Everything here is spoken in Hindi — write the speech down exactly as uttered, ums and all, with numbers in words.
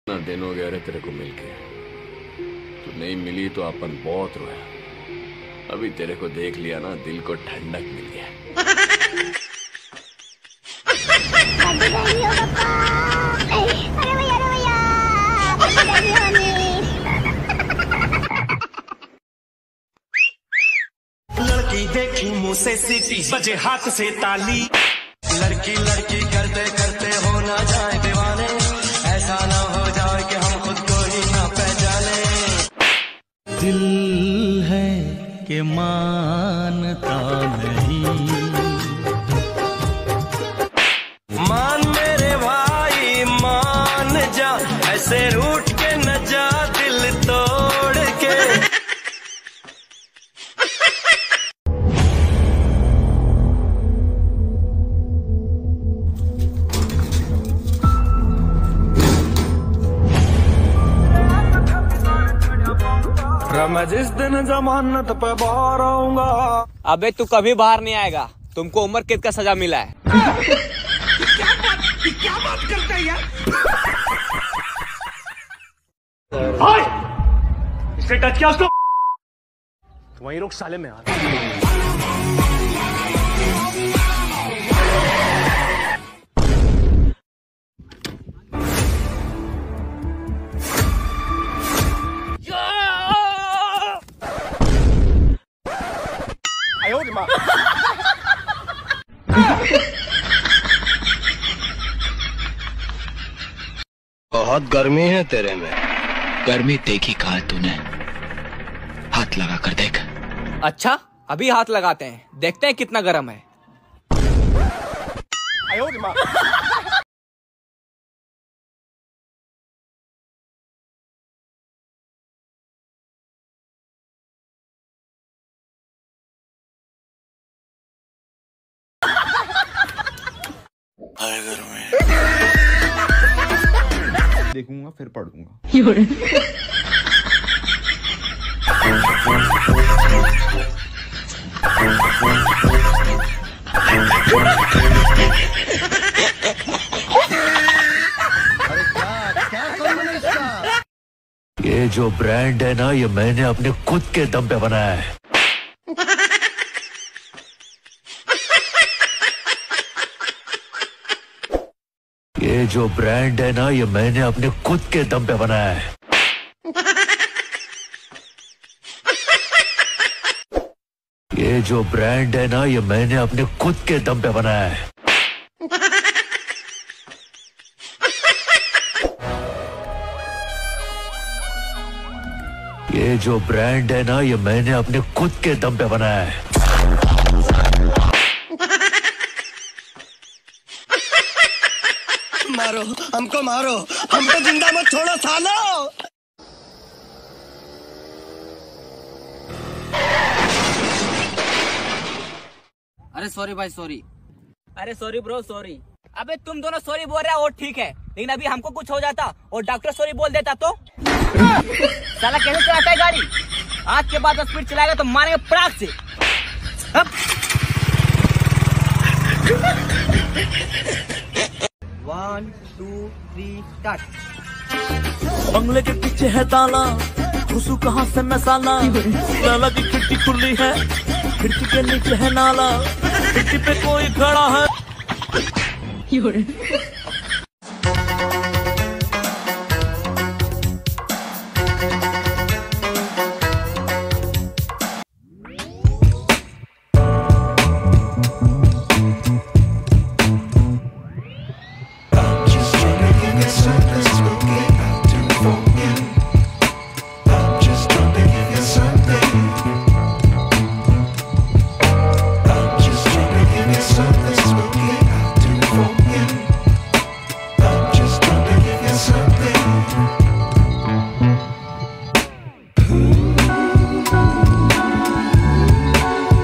इतना दिन हो गया रे तेरे को मिलके, तू नहीं मिली तो अपन बहुत रोया। अभी तेरे को देख लिया ना, दिल को ठंडक मिल गया। लड़की देखी मुंह से सीटी, बजे हाथ से ताली। लड़की लड़की करते करते हो ना जाए दीवाने, ऐसा ना हो जाए कि हम खुद को ही ना पहचाने। दिल है कि मानता नहीं, मान मेरे भाई मान जा, ऐसे रूठ के न जा दिल तोड़ के। मैं जिस दिन जमानत पे बाहर आऊंगा। अबे तू कभी बाहर नहीं आएगा, तुमको उम्र कैद का सजा मिला है। क्या बात क्या बात करता है यार? इसने टच किया उसको, वहीं रुक साले में आ। बहुत गर्मी है तेरे में। गर्मी देखी कहा है तूने? हाथ लगा कर देख। अच्छा अभी हाथ लगाते हैं, देखते हैं कितना गर्म है। देखूंगा फिर पढ़ूंगा। ये जो ब्रांड है ना, ये मैंने अपने खुद के दम पे बनाया है। ये जो ब्रांड है ना, ये मैंने अपने खुद के दम पे बनाया है। ये जो ब्रांड है ना, ये मैंने अपने खुद के दम पे बनाया है। ये जो ब्रांड है ना, ये मैंने अपने खुद के दम पे बनाया है। मारो हमको, मारो हमको, जिंदा मत छोड़ो सालो। अरे सॉरी भाई सॉरी। अरे सॉरी ब्रो सॉरी। अबे तुम दोनों सॉरी बोल रहे हो और ठीक है, लेकिन अभी हमको कुछ हो जाता और डॉक्टर सॉरी बोल देता तो साला कैसे चलाता है गाड़ी? आज के बाद स्पीड चलाएगा तो मारेंगे पराग से। One two three start. बंगले के पीछे है ताला, घुसू कहाँ से मैं साला। ताला की खिड़की खुली है, खिड़की के नीचे है नाला, खिड़की पे कोई खड़ा है।